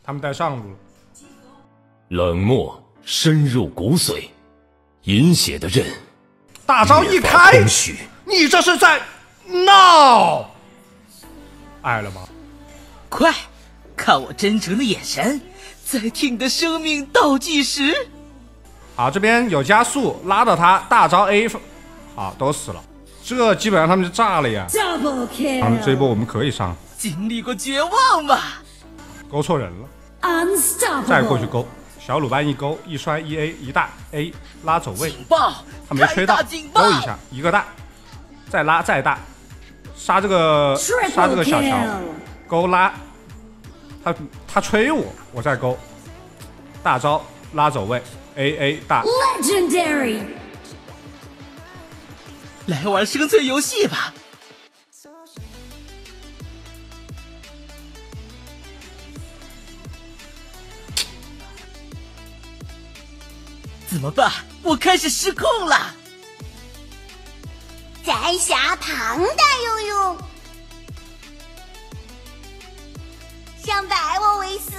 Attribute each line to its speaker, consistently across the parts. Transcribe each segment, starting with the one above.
Speaker 1: 他们带上路了。
Speaker 2: 冷漠深入骨髓，饮血的刃。
Speaker 1: 大招一开，你这是在闹？爱了吗？
Speaker 3: 快，看我真诚的眼神，在替你的生命倒计时。
Speaker 1: 好，这边有加速，拉到他，大招 A， 好，都死了。这基本上他们就炸了呀。这一波我们可以上。
Speaker 3: 经历过绝望吗？
Speaker 1: 勾错人了。再过去勾，小鲁班一勾，一摔一 A 一大 A 拉走位，他没吹到，勾一下一个大，再拉再大，杀这个小乔，勾拉，他吹我，我再勾，大招拉走位 AA 大。
Speaker 4: Legendary，
Speaker 3: 来玩生存游戏吧。怎么办？我开始失控了。
Speaker 4: 摘下庞大游泳，想拜我为师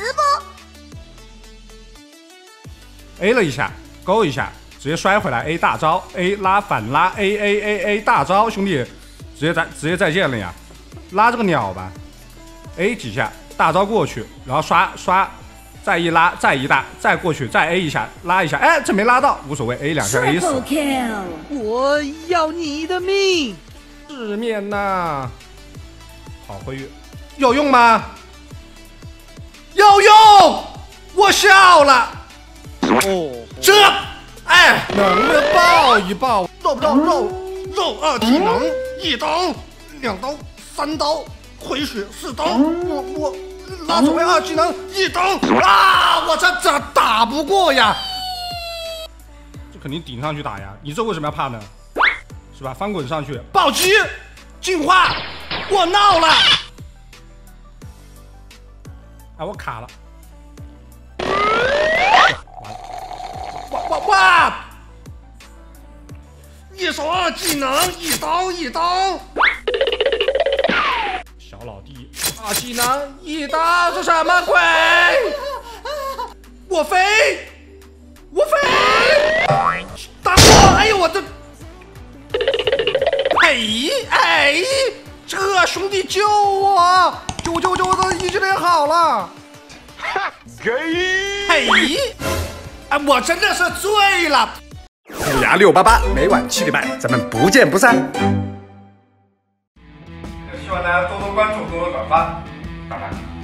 Speaker 4: 不
Speaker 1: ？A 了一下，勾一下，直接摔回来 A 大招 A 拉反拉 A 大招，兄弟，直接再见了呀！拉这个鸟吧 ，A 几下大招过去，然后刷。再一拉，再一大，再过去，再 A 一下，拉一下，哎，这没拉到，无所谓 ，A 两下 A 死。
Speaker 3: 我要你的命！
Speaker 1: 世面呐，好会越，有用吗？有用！我笑了。哦，这，哎，能不能抱一抱？肉不肉？肉二技能，一刀、两刀、三刀，回血4刀，我。拉走位2技能一刀啊！我这打不过呀，这肯定顶上去打呀！你这为什么要怕呢？是吧？翻滚上去，暴击进化，我闹了！啊，我卡了！哇！一手2技能，一刀。小老弟2技能一刀，这什么鬼？我飞，打我！哎呦我的，哎，这兄弟救我！救！我的1技能好了。嘿，哎，我真的是醉了。虎牙688，每晚7点半，咱们不见不散。希望大家多多关注，多多转发，拜拜。